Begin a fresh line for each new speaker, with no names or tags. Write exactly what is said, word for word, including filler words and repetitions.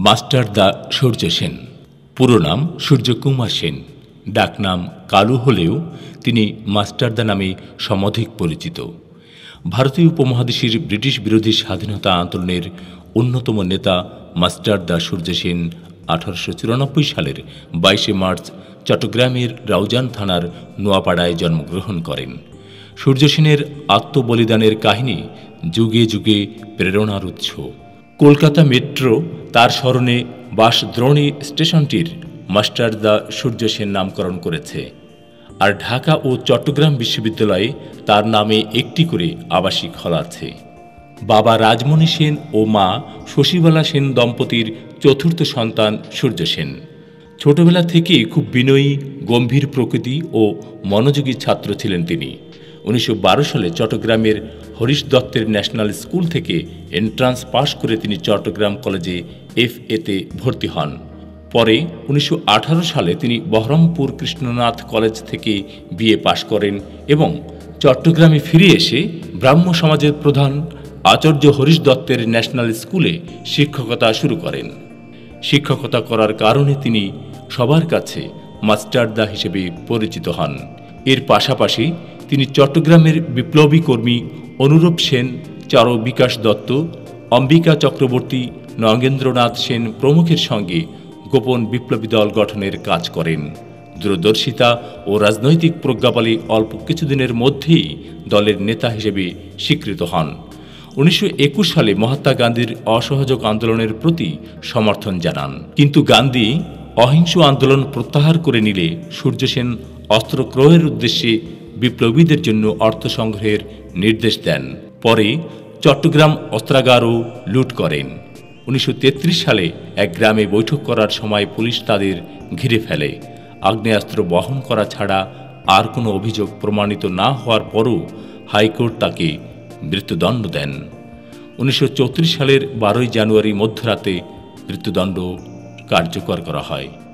Master দা সূর্য সেন। পুরো নাম সূর্যকুমার সেন, ডাকনাম কালু হলেও তিনি মাস্টারদা নামে সমধিক পরিচিত। ভারতীয় উপমহাদেশের ব্রিটিশ বিরোধী স্বাধীনতা আন্দোলনের অন্যতম নেতা মাস্টারদা সূর্য সেন আঠারোশো চুরানব্বই সালের বাইশে মার্চ চট্টগ্রামের রাউজান থানার নোয়াপাড়ায় জন্মগ্রহণ করেন। সূর্য সেনের আত্মবলিদানের কাহিনী যুগে যুগে প্রেরণার উৎস। কলকাতা মেট্রো তার স্মরণে বাঁশদ্রোণী স্টেশনটির মাস্টারদা সূর্য সেন নামকরণ করেছে, আর ঢাকা ও চট্টগ্রাম বিশ্ববিদ্যালয়ে তার নামে একটি করে আবাসিক হল আছে। বাবা রাজমণি সেন ও মা শশীবালা সেন দম্পতির চতুর্থ সন্তান সূর্য সেন। ছোটবেলা থেকেই খুব বিনয়ী, গম্ভীর প্রকৃতি ও মনোযোগী ছাত্র ছিলেন তিনি। উনিশশো বারো সালে চট্টগ্রামের হরিশ দত্তের ন্যাশনাল স্কুল থেকে এন্ট্রান্স পাশ করে তিনি চট্টগ্রাম কলেজে এফ এতে ভর্তি হন। পরে উনিশশো আঠারো সালে তিনি বহরমপুর কৃষ্ণনাথ কলেজ থেকে বিএ পাশ করেন এবং চট্টগ্রামে ফিরে এসে ব্রাহ্ম সমাজের প্রধান আচার্য হরিশ দত্তের ন্যাশনাল স্কুলে শিক্ষকতা শুরু করেন। শিক্ষকতা করার কারণে তিনি সবার কাছে মাস্টারদা হিসেবে পরিচিত হন। এর পাশাপাশি তিনি চট্টগ্রামের বিপ্লবী কর্মী অনুরূপ সেন, চারু বিকাশ দত্ত, অম্বিকা চক্রবর্তী, নগেন্দ্রনাথ সেন প্রমুখের সঙ্গে গোপন বিপ্লবী দল গঠনের কাজ করেন। দূরদর্শিতা ও রাজনৈতিক প্রজ্ঞাবলী অল্প কিছুদিনের মধ্যেই দলের নেতা হিসেবে স্বীকৃত হন। উনিশশো একুশ সালে মহাত্মা গান্ধীর অসহযোগ আন্দোলনের প্রতি সমর্থন জানান, কিন্তু গান্ধী অহিংস আন্দোলন প্রত্যাহার করে নিলে সূর্য সেন অস্ত্র ক্রয়ের উদ্দেশ্যে বিপ্লবীদের জন্য অর্থ সংগ্রহের নির্দেশ দেন। পরে চট্টগ্রাম অস্ত্রাগারও লুট করেন। উনিশশো তেত্রিশ সালে এক গ্রামে বৈঠক করার সময় পুলিশ তাদের ঘিরে ফেলে। আগ্নেয়াস্ত্র বহন করা ছাড়া আর কোনো অভিযোগ প্রমাণিত না হওয়ার পরও হাইকোর্ট তাকে মৃত্যুদণ্ড দেন। উনিশশো চৌত্রিশ সালের বারোই জানুয়ারি মধ্যরাতে মৃত্যুদণ্ড কার্যকর করা হয়।